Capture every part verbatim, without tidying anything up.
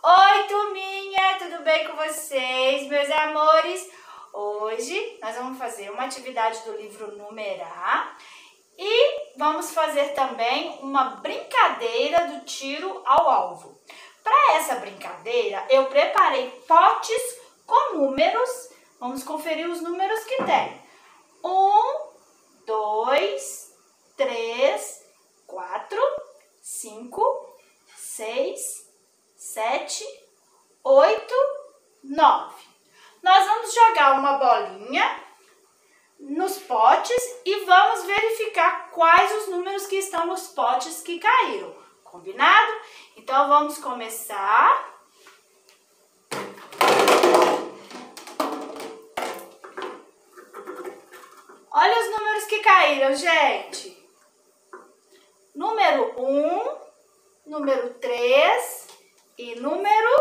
Oi, turminha, tudo bem com vocês, meus amores? Hoje nós vamos fazer uma atividade do livro Numerar e vamos fazer também uma brincadeira do tiro ao alvo. Para essa brincadeira, eu preparei potes com números. Vamos conferir os números que tem. Um, dois, três, quatro, cinco, seis, sete, oito, nove. Nós vamos jogar uma bolinha nos potes e vamos verificar quais os números que estão nos potes que caíram. Combinado? Então vamos começar. Olha os números que caíram, gente. Número um, número três e número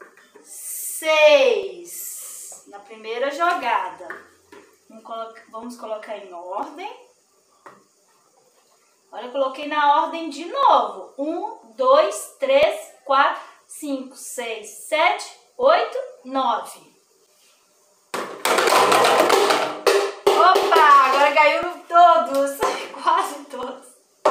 seis. Na primeira jogada. Vamos colocar, vamos colocar em ordem. Olha, eu coloquei na ordem de novo. um, dois, três, quatro, cinco, seis, sete, oito, nove. Opa, agora caíram todos, quase todos.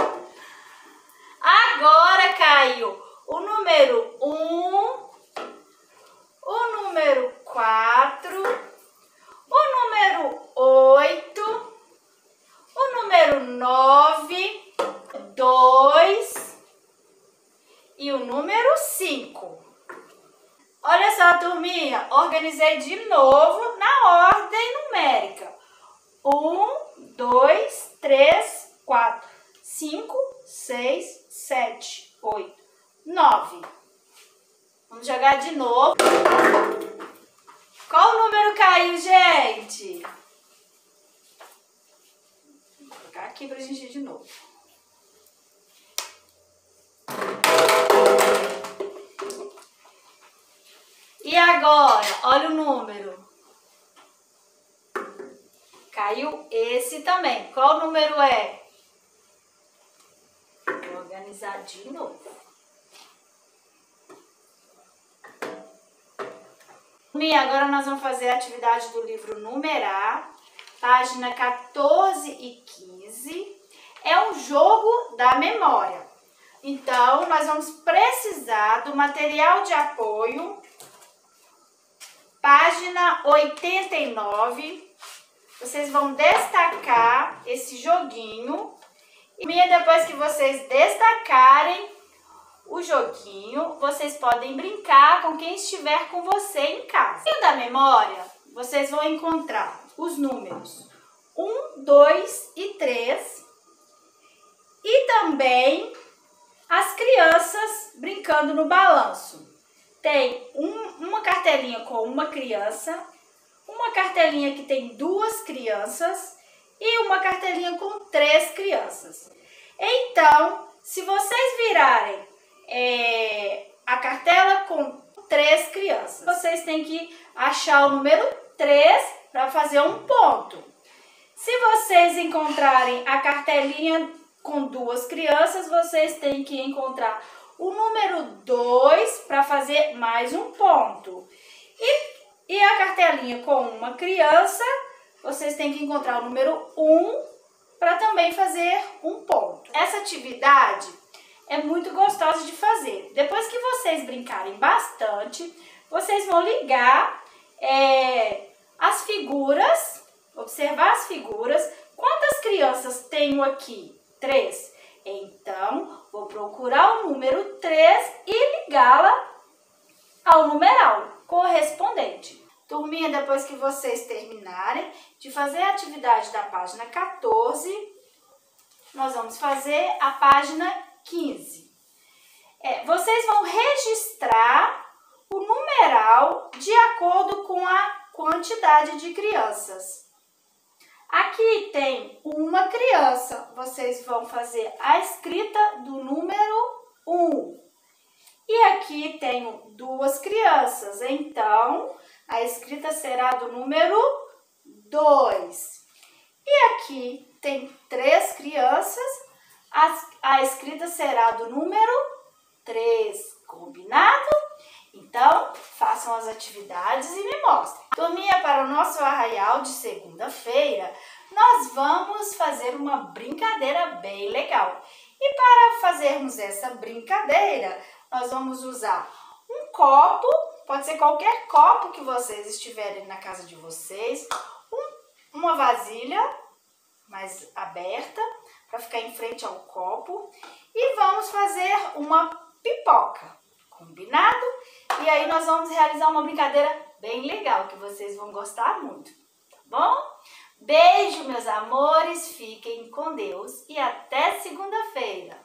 Agora caiu o número um, o número quatro, o número oito, o número nove, dois e o número cinco. Olha só, turminha, organizei de novo na ordem numérica. um, dois, três, quatro, cinco, seis, sete, oito, nove. Vamos jogar de novo. Qual número caiu, gente? Vou colocar aqui pra gente ir de novo. E agora, olha o número. Caiu esse também. Qual número é? Vou organizar de novo. E agora nós vamos fazer a atividade do livro Numerar, página quatorze e quinze. É um jogo da memória. Então, nós vamos precisar do material de apoio, página oitenta e nove. Vocês vão destacar esse joguinho. E depois que vocês destacarem o joguinho, vocês podem brincar com quem estiver com você em casa. E da memória, vocês vão encontrar os números um, dois e três. E também as crianças brincando no balanço. Tem um, uma cartelinha com uma criança, uma cartelinha que tem duas crianças e uma cartelinha com três crianças. Então, se vocês virarem é, a cartela com três crianças, vocês têm que achar o número três para fazer um ponto. Se vocês encontrarem a cartelinha com duas crianças, vocês têm que encontrar o número dois para fazer mais um ponto. E E a cartelinha com uma criança, vocês têm que encontrar o número um para também fazer um ponto. Essa atividade é muito gostosa de fazer. Depois que vocês brincarem bastante, vocês vão ligar é, as figuras, observar as figuras. Quantas crianças tenho aqui? Três. Então, vou procurar o número três e ligá-la ao numeral correspondente. Turminha, depois que vocês terminarem de fazer a atividade da página quatorze, nós vamos fazer a página quinze. É, vocês vão registrar o numeral de acordo com a quantidade de crianças. Aqui tem uma criança, vocês vão fazer a escrita do número um. E aqui tenho duas crianças, então a escrita será do número dois. E aqui tem três crianças, a, a escrita será do número três. Combinado? Então, Então, façam as atividades e me mostrem. Turminha, para o nosso arraial de segunda-feira, nós vamos fazer uma brincadeira bem legal. E para fazermos essa brincadeira, nós vamos usar um copo, pode ser qualquer copo que vocês estiverem na casa de vocês, um, uma vasilha mais aberta, para ficar em frente ao copo, e vamos fazer uma pipoca, combinado? E aí nós vamos realizar uma brincadeira bem legal, que vocês vão gostar muito, tá bom? Beijo, meus amores, fiquem com Deus e até segunda-feira!